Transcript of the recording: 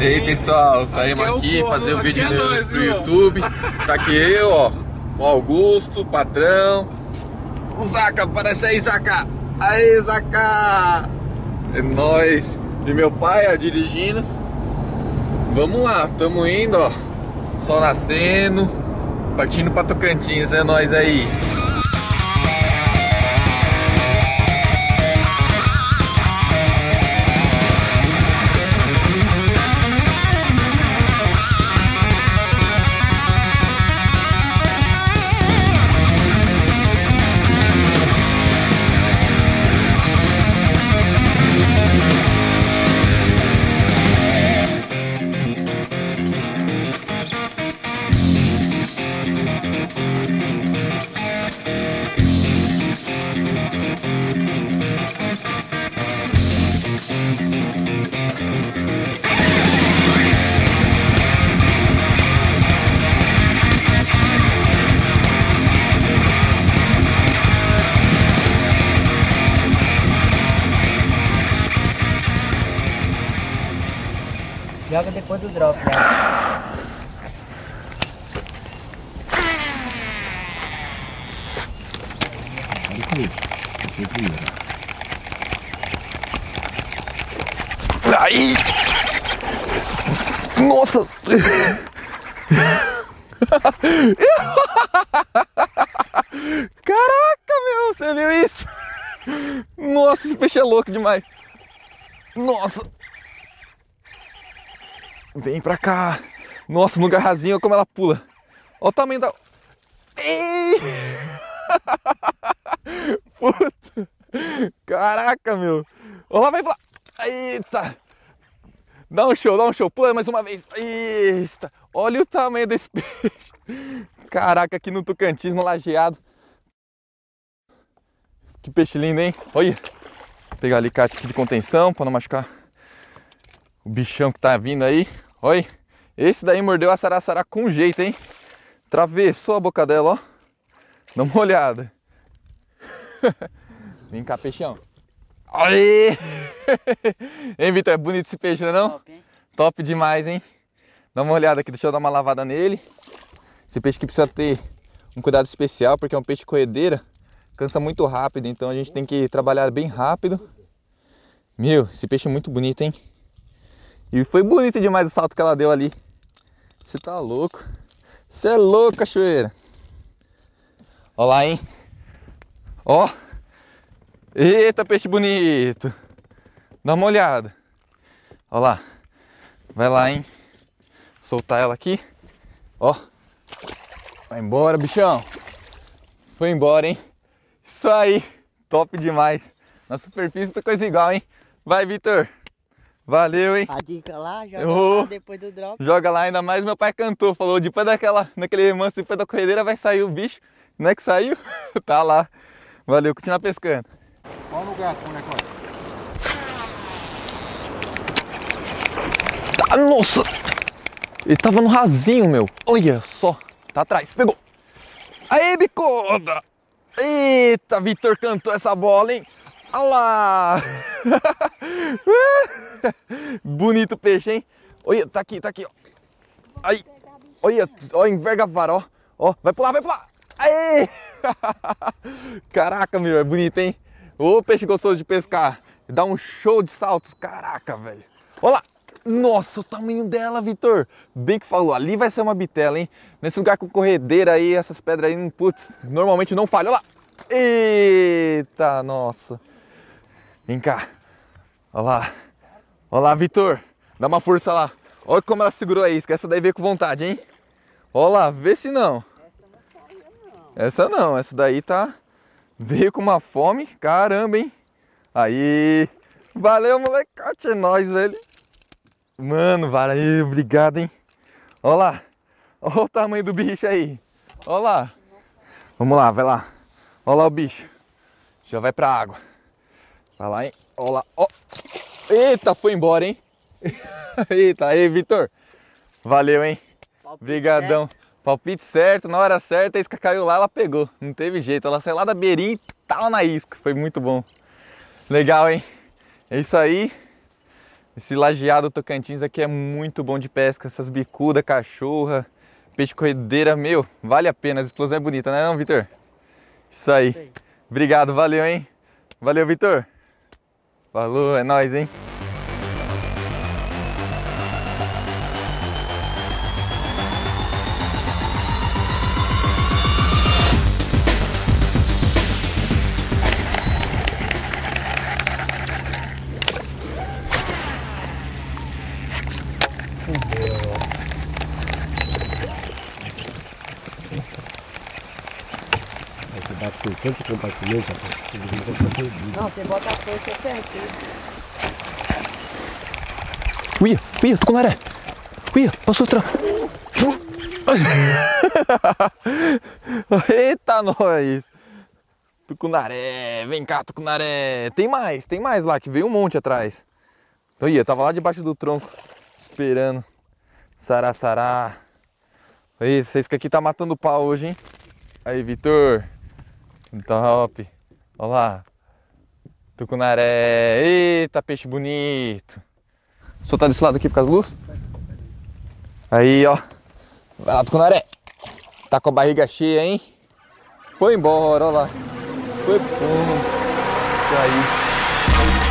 E aí pessoal, saímos aqui fazer um vídeo pro YouTube. Tá aqui eu, ó, o Augusto, o patrão, o Zaca, aparece aí, Zaca. Aí, Zaca. É nóis. E meu pai, ó, dirigindo. Vamos lá, tamo indo, ó. Sol nascendo, partindo pra Tocantins, é nóis aí. Joga depois do drop, né? Aí! Nossa! Caraca, meu! Você viu isso? Nossa, esse peixe é louco demais! Nossa! Vem pra cá! Nossa, no garrazinho, olha como ela pula! Olha o tamanho da... Ei! Puta! Caraca, meu! Olha lá, vai lá! Eita! Dá um show, pula mais uma vez! Eita! Olha o tamanho desse peixe! Caraca, aqui no Tocantins, no Lajeado. Que peixe lindo, hein? Olha! Vou pegar o alicate aqui de contenção pra não machucar o bichão que tá vindo aí. Olha, esse daí mordeu a saraçara com jeito, hein? Travessou a boca dela, ó. Dá uma olhada. Vem cá, peixão. Aí! Hein, Vitor? É bonito esse peixe, não é não? Top, hein? Top demais, hein? Dá uma olhada aqui, deixa eu dar uma lavada nele. Esse peixe aqui precisa ter um cuidado especial, porque é um peixe corredeira. Cansa muito rápido, então a gente tem que trabalhar bem rápido. Meu, esse peixe é muito bonito, hein? E foi bonito demais o salto que ela deu ali. Você tá louco? Você é louco, cachoeira. Ó lá, hein? Ó. Eita, peixe bonito. Dá uma olhada. Ó lá. Vai lá, hein? Soltar ela aqui. Ó. Vai embora, bichão. Foi embora, hein? Isso aí. Top demais. Na superfície tá coisa igual, hein? Vai, Vitor. Valeu, hein? A dica lá, joga lá depois do drop. Joga lá, ainda mais meu pai cantou. Falou, depois naquele remanso, depois da corredeira vai sair o bicho. Não é que saiu? Tá lá. Valeu, continua pescando. Qual lugar com o negócio? Ah, nossa! Ele tava no rasinho, meu. Olha só. Tá atrás, pegou. Aê, bicuda! Eita, Vitor cantou essa bola, hein? Olha lá! Bonito peixe, hein? Olha, tá aqui, ó. Aí. Olha, ó, enverga a vara, ó. Ó, vai pular, vai pular! Aê! Caraca, meu, é bonito, hein? Ô, peixe gostoso de pescar. Dá um show de saltos. Caraca, velho. Olha lá. Nossa, o tamanho dela, Vitor. Bem que falou, ali vai ser uma bitela, hein? Nesse lugar com corredeira aí, essas pedras aí, putz, normalmente não falha. Olha lá. Eita, nossa. Vem cá. Olha lá. Olha lá, Vitor. Dá uma força lá. Olha como ela segurou a isca. Essa daí veio com vontade, hein? Olha lá, vê se não. Essa não. Essa daí tá... Veio com uma fome. Caramba, hein? Aí. Valeu, molecote. É nóis, velho. Mano, valeu. Obrigado, hein? Olha lá. Olha o tamanho do bicho aí. Olha lá. Vamos lá, vai lá. Olha lá o bicho. Já vai pra água. Vai lá, hein? Olha lá. Ó. Eita, foi embora, hein? Eita, aí, Vitor. Valeu, hein? Obrigadão. Palpite certo, na hora certa, a isca caiu lá, ela pegou. Não teve jeito, ela saiu lá da beirinha e tá lá na isca. Foi muito bom. Legal, hein? É isso aí. Esse lajeado Tocantins aqui é muito bom de pesca. Essas bicuda, cachorra, peixe corredeira, meu, vale a pena. A explosão é bonita, né não, Vitor? Isso aí. Obrigado, valeu, hein? Valeu, Vitor. Falou, é nóis, hein? Tanto compartimento, Não, você bota a coisa e você Uia, tucunaré. Uia, passou outra. Eita, nós. Tucunaré, vem cá, tucunaré. Tem mais lá, que veio um monte atrás. Então, eu tava lá debaixo do tronco, esperando. Sará, sará. Aí, vocês que aqui tá matando pau hoje, hein? Aí, Vitor. Top. Olha lá. Tucunaré. Eita, peixe bonito. Soltar desse lado aqui por causa da luz? Aí, ó. Vai lá, tucunaré. Tá com a barriga cheia, hein? Foi embora, ó lá. Foi pro fundo. Isso aí.